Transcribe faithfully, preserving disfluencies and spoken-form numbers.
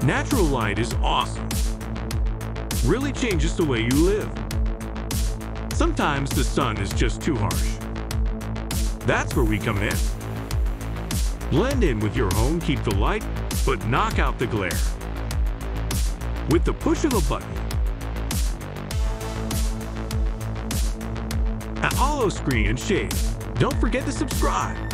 Natural light is awesome. Really changes the way you live. Sometimes the sun is just too harsh. That's where we come in. Blend in with your home, keep the light, but knock out the glare. With the push of a button. At Hollow Screen and Shade, don't forget to subscribe.